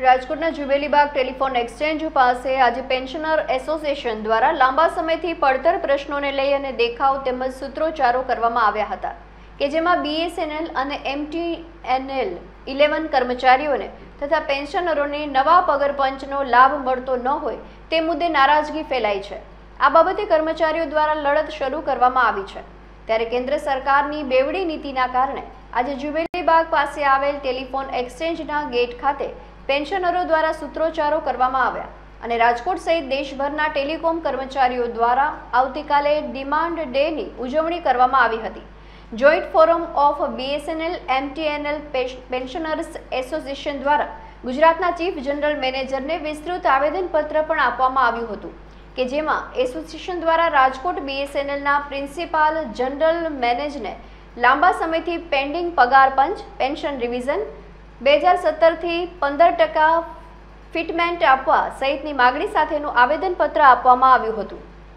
રાજકોટના જુબેલીબાગ telephone exchange પાસે આજે પેન્શનર એસોસિએશન દ્વારા લાંબા સમયથી પડતર પ્રશ્નોને લઈ અને દેખાવ તેમજ સૂત્રોચ્ચારો કરવામાં આવ્યા હતા કે જેમાં બીએસએનએલ અને એમટીએનએલ 11 કર્મચારીઓને તથા પેન્શનરોને નવા પગાર પંચનો લાભ મળતો ન હોય તે મુદ્દે નારાજગી ફેલાઈ છે। આ બાબતે કર્મચારીઓ દ્વારા લડત શરૂ કરવામાં આવી છે। ત્યારે કેન્દ્ર સરકારની બેવડી નીતિના કારણે આજે જુબેલીબાગ પાસે આવેલ ટેલિફોન એક્સચેન્જના ગેટ ખાતે પેન્શનરો દ્વારા સૂત્રોચ્ચારો કરવામાં આવ્યા અને રાજકોટ સહિત દેશભરના ટેલિકોમ કર્મચારીઓ દ્વારા આવતીકાલે ડિમાન્ડ ડેની ઉજવણી કરવામાં આવી હતી। Joint forum of BSNL MTNL pensioners association દ્વારા ગુજરાતના ચીફ જનરલ મેનેજરને વિસ્તૃત આવેદનપત્ર પણ આપવામાં આવ્યું હતું કે જેમાં એસોસિએશન દ્વારા રાજકોટ બીએસએનએલના પ્રિન્સિપાલ જનરલ મેનેજરને લાંબા સમયથી પેન્ડિંગ પગાર પંચ, પેન્શન રિવિઝન 2017 થી 15% ફિટમેન્ટ આપવા સહિતની માગણી સાથેનું આવેદનપત્ર આપવામાં આવ્યું હતું।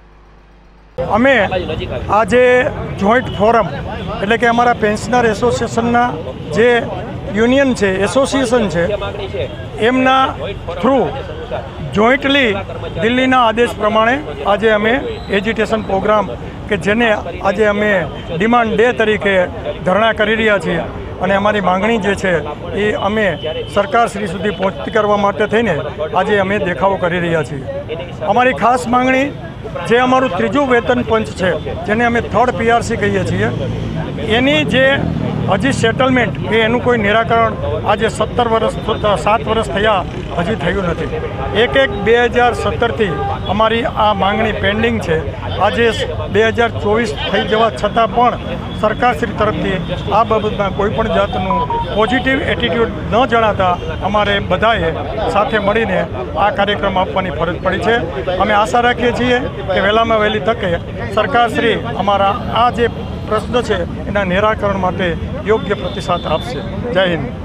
અમે આજે જોઈન્ટ ફોરમ એટલે કે અમારા પેન્શનર એસોસિએશનના જે યુનિયન છે, એસોસિએશન છે, એમના થ્રુ જોઈન્ટલી દિલ્હીના આદેશ પ્રમાણે આજે અમે એજિટેશન પ્રોગ્રામ કે જેને આજે અમે ડિમાન્ડ ડે તરીકે ધરણા કરી રહ્યા છીએ અને અમારી માંગણી જે છે એ અમે સરકારશ્રી સુધી પહોંચતી કરવા માટે થઈને આજે અમે દેખાવો કરી રહ્યા છીએ। અમારી ખાસ માંગણી જે અમારું ત્રીજું વેતન પંચ છે, જેને અમે થર્ડ પીઆરસી કહીએ છીએ, એની જે હજી સેટલમેન્ટ કે એનું કોઈ નિરાકરણ આજે 7 વર્ષ થયા હજી થયું નથી। 1/1/2017થી અમારી આ માંગણી પેન્ડિંગ છે। આજે 2024 થઈ જવા છતાં પણ સરકારશ્રી તરફથી આ બાબતમાં કોઈપણ જાતનું પોઝિટિવ એટીટ્યૂડ ન જણાતા અમારે બધાએ સાથે મળીને આ કાર્યક્રમ આપવાની ફરજ પડી છે। અમે આશા રાખીએ છીએ કે વહેલામાં વહેલી તકે સરકારશ્રી અમારા આ જે પ્રશ્ન છે એના નિરાકરણ માટે યોગ્ય પ્રતિસાદ આપશે। જય હિન્દ।